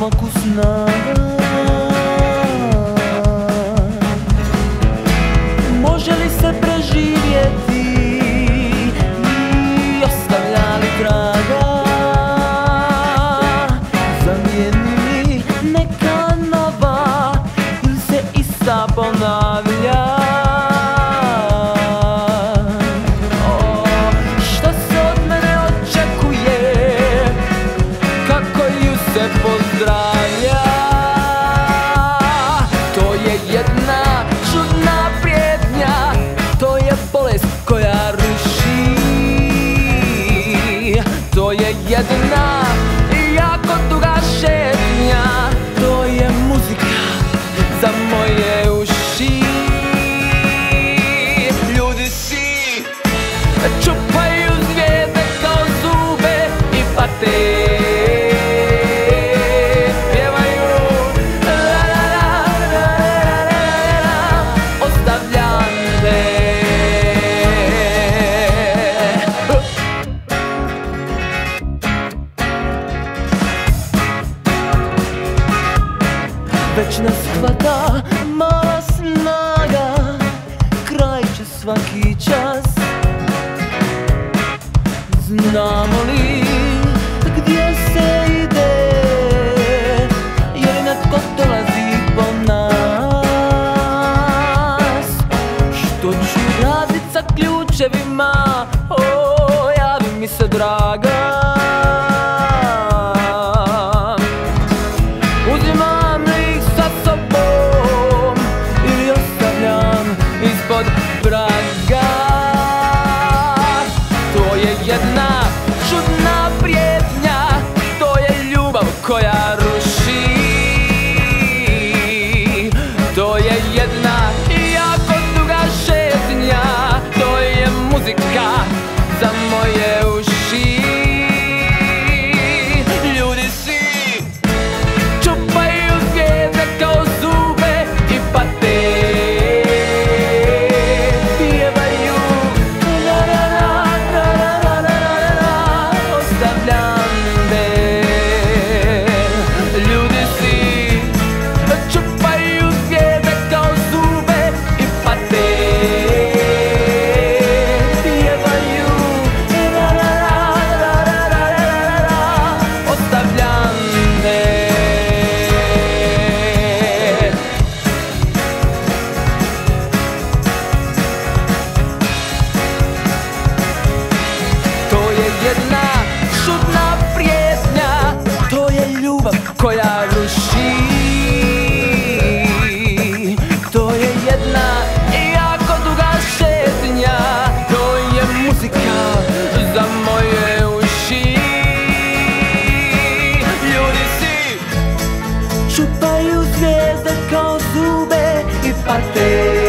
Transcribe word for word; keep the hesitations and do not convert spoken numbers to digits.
toku snaga. Može li se preživjeti i ostavlja li traga? Zamijeni li neka nova ili se ista ponavlja? Pozdravlja, to je jedna čudna prijetnja, to je bolest koja ruši, to je jedna jako duga šetnja, to je muzika za moje uši. Ljudi si čupaju zvijezde kao zube i pate. Već nas hvata mala snaga, kraj će svaki čas. Znamo li gdje se ide, je li netko dolazi po nas? Što ću radit sa ključevima, o, javi mi se draga. Uzimam ih sa sobom ili ostavljam ispod praga. To je jedna čudna prijetnja, to je ljubav koja ruši, to je jedna jako duga šetnja, to je muzika za moje uši. Ljudi si čupaju zvijezde kao zube i pate. Pjevaju la la la la la la la, ostavljam te. Ljudi si čupaju zvijezde kao zube i pate. Pjevaju la la la la la la la, ostavljam te. To je jedna čudna prijetnja, to je ljubav koja ruši, to je jedna jako duga šetnja, to je muzika za moje uši. Ljudi si čupaju zvijezde kao zube i pate.